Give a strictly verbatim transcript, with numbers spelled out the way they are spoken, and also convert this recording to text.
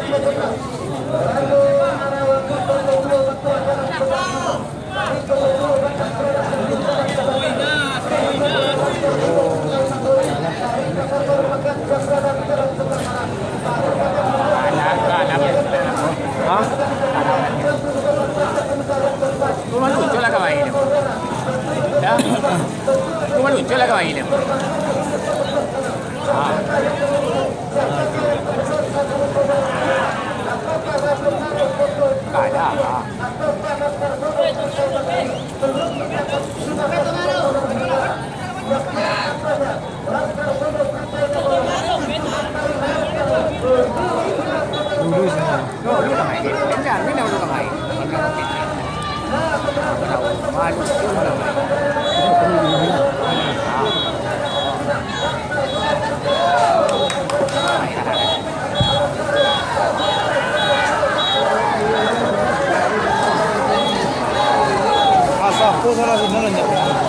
Hah? Rumah lucu lah kawain. Ya? Rumah lucu lah kawain. Ah. Gak ada. Ah. Dulu sih. Dulu kan main. Jangan minum dulu kan main. Malu dulu main. Asal aku salah sebenarnya.